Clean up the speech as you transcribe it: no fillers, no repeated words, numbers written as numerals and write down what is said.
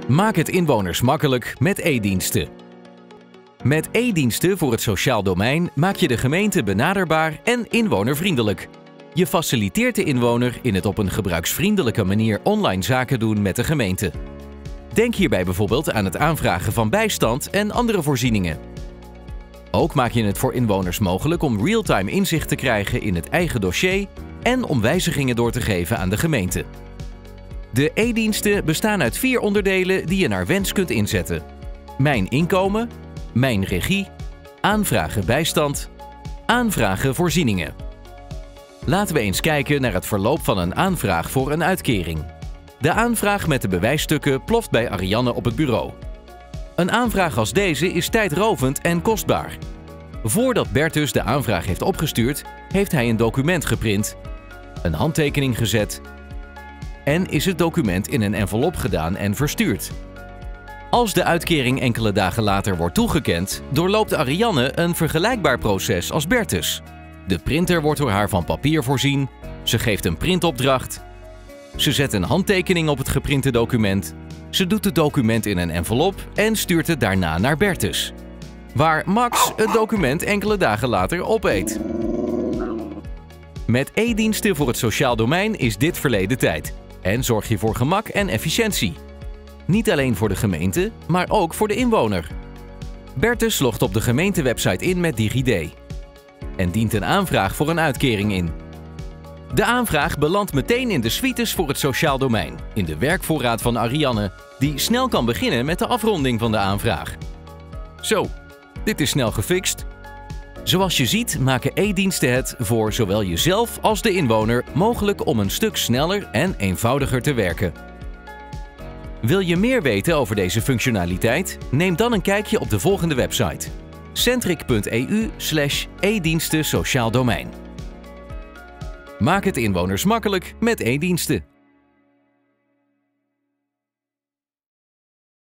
Maak het inwoners makkelijk met e-diensten. Met e-diensten voor het sociaal domein maak je de gemeente benaderbaar en inwonervriendelijk. Je faciliteert de inwoner in het op een gebruiksvriendelijke manier online zaken doen met de gemeente. Denk hierbij bijvoorbeeld aan het aanvragen van bijstand en andere voorzieningen. Ook maak je het voor inwoners mogelijk om real-time inzicht te krijgen in het eigen dossier en om wijzigingen door te geven aan de gemeente. De e-diensten bestaan uit 4 onderdelen die je naar wens kunt inzetten: Mijn inkomen, Mijn regie, Aanvragen bijstand, Aanvragen voorzieningen. Laten we eens kijken naar het verloop van een aanvraag voor een uitkering. De aanvraag met de bewijsstukken ploft bij Arianne op het bureau. Een aanvraag als deze is tijdrovend en kostbaar. Voordat Bertus de aanvraag heeft opgestuurd, heeft hij een document geprint, een handtekening gezet en is het document in een envelop gedaan en verstuurd. Als de uitkering enkele dagen later wordt toegekend, doorloopt Arianne een vergelijkbaar proces als Bertus. De printer wordt door haar van papier voorzien, ze geeft een printopdracht, ze zet een handtekening op het geprinte document, ze doet het document in een envelop en stuurt het daarna naar Bertus, waar Max het document enkele dagen later opeet. Met e-diensten voor het sociaal domein is dit verleden tijd en zorg je voor gemak en efficiëntie. Niet alleen voor de gemeente, maar ook voor de inwoner. Bertus logt op de gemeentewebsite in met DigiD en dient een aanvraag voor een uitkering in. De aanvraag belandt meteen in de suites voor het sociaal domein, in de werkvoorraad van Arianne, die snel kan beginnen met de afronding van de aanvraag. Zo, dit is snel gefixt. Zoals je ziet maken e-diensten het voor zowel jezelf als de inwoner mogelijk om een stuk sneller en eenvoudiger te werken. Wil je meer weten over deze functionaliteit? Neem dan een kijkje op de volgende website: centric.eu/e-diensten sociaal domein. Maak het inwoners makkelijk met e-diensten.